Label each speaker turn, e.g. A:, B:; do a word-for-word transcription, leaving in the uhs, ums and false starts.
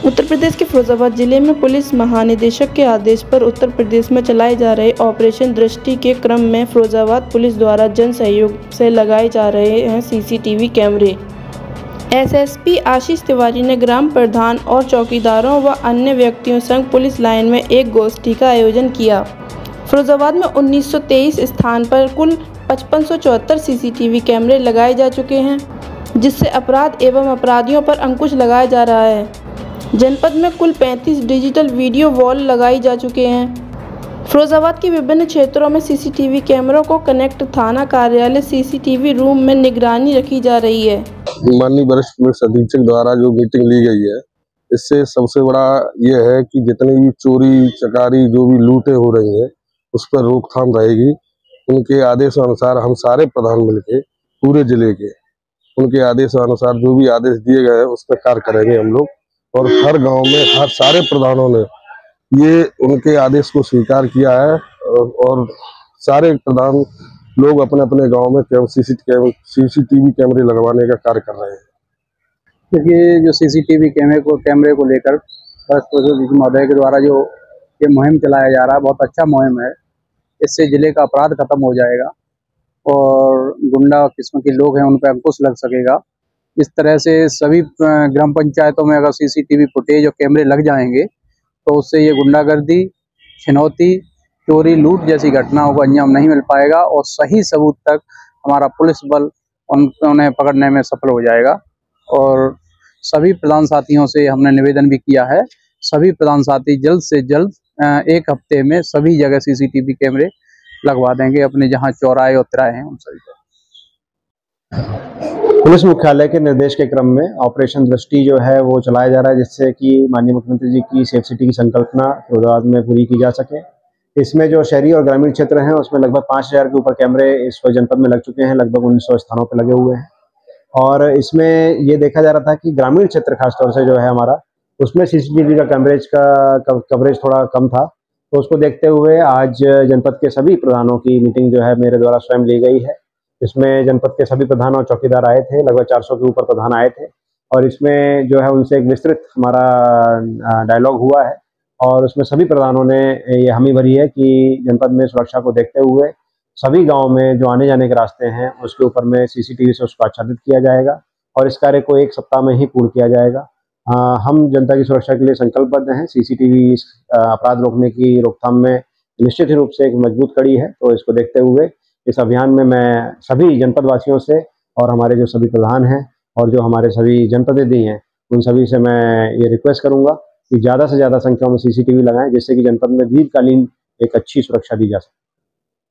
A: उत्तर प्रदेश के फिरोजाबाद जिले में पुलिस महानिदेशक के आदेश पर उत्तर प्रदेश में चलाए जा रहे ऑपरेशन दृष्टि के क्रम में फिरोजाबाद पुलिस द्वारा जन सहयोग से लगाए जा रहे हैं सीसीटीवी कैमरे। एसएसपी आशीष तिवारी ने ग्राम प्रधान और चौकीदारों व अन्य व्यक्तियों संग पुलिस लाइन में एक गोष्ठी का आयोजन किया। फिरोजाबाद में उन्नीस सौ तेईस स्थान पर कुल पचपन सौ चौहत्तर सीसीटीवी कैमरे लगाए जा चुके हैं, जिससे अपराध एवं अपराधियों पर अंकुश लगाया जा रहा है। जनपद में कुल पैंतीस डिजिटल वीडियो वॉल लगाई जा चुके हैं। फिरोजाबाद के विभिन्न क्षेत्रों में सीसीटीवी कैमरों को कनेक्ट थाना कार्यालय सीसीटीवी रूम में निगरानी रखी जा रही है।
B: माननीय वरिष्ठ पुलिस अधीक्षक द्वारा जो मीटिंग ली गई है, इससे सबसे बड़ा ये है कि जितनी भी चोरी चकारी जो भी लूटें हो रही हैं उस पर रोकथाम रहेगी। उनके आदेशानुसार हम सारे प्रधान मिलके पूरे जिले के उनके आदेशानुसार जो भी आदेश दिए गए हैं उस पर कार्य करेंगे हम लोग। और हर गांव में हर सारे प्रधानों ने ये उनके आदेश को स्वीकार किया है और सारे प्रधान लोग अपने अपने गांव में सीसीटीवी कैमरे लगवाने का कार्य कर रहे हैं।
C: क्योंकि जो सीसीटीवी कैमरे को कैमरे को लेकर महोदय के द्वारा जो ये मुहिम चलाया जा रहा है, बहुत अच्छा मुहिम है। इससे जिले का अपराध खत्म हो जाएगा और गुंडा किस्म के लोग हैं उन पर अंकुश लग सकेगा। इस तरह से सभी ग्राम पंचायतों में अगर सीसीटीवी फुटेज और कैमरे लग जाएंगे तो उससे ये गुंडागर्दी, छिनौती, चोरी, लूट जैसी घटनाओं को अंजाम नहीं मिल पाएगा और सही सबूत तक हमारा पुलिस बल उन उन्हें पकड़ने में सफल हो जाएगा। और सभी प्रधान साथियों से हमने निवेदन भी किया है, सभी प्रधान साथी जल्द से जल्द एक हफ्ते में सभी जगह सीसीटीवी कैमरे लगवा देंगे, अपने जहां चौराहे और तिराहे हैं उन सभी पर।
D: पुलिस मुख्यालय के निर्देश के क्रम में ऑपरेशन दृष्टि जो है वो चलाया जा रहा है, जिससे कि माननीय मुख्यमंत्री जी की सेफ सिटी की संकल्पना फिरोजाबाद में पूरी की जा सके। इसमें जो शहरी और ग्रामीण क्षेत्र हैं उसमें लगभग पाँच हज़ार के ऊपर कैमरे इस वक्त जनपद में लग चुके हैं, लगभग उन्नीस सौ स्थानों पर लगे हुए हैं। और इसमें ये देखा जा रहा था कि ग्रामीण क्षेत्र खासतौर से जो है हमारा, उसमें सीसीटीवी का कवरेज का कवरेज थोड़ा कम था। तो उसको देखते हुए आज जनपद के सभी प्रधानों की मीटिंग जो है मेरे द्वारा स्वयं ली गई है। इसमें जनपद के सभी प्रधान और चौकीदार आए थे, लगभग चार सौ के ऊपर प्रधान आए थे और इसमें जो है उनसे एक विस्तृत हमारा डायलॉग हुआ है और उसमें सभी प्रधानों ने ये हामी भरी है कि जनपद में सुरक्षा को देखते हुए सभी गांव में जो आने जाने के रास्ते हैं उसके ऊपर में सीसीटीवी से उसको आच्छादित किया जाएगा और इस कार्य को एक सप्ताह में ही पूर्ण किया जाएगा। आ, हम जनता की सुरक्षा के लिए संकल्पबद्ध हैं। सीसीटीवी इस अपराध रोकने की रोकथाम में निश्चित ही रूप से एक मजबूत कड़ी है। तो इसको देखते हुए इस अभियान में मैं सभी जनपद वासियों से और हमारे जो सभी प्रधान हैं और जो हमारे सभी जनप्रतिनिधि हैं उन सभी से मैं ये रिक्वेस्ट करूंगा कि ज़्यादा से ज़्यादा संख्या में सीसीटीवी लगाएं, जिससे कि जनपद में दीर्घकालीन एक अच्छी सुरक्षा दी जा सके।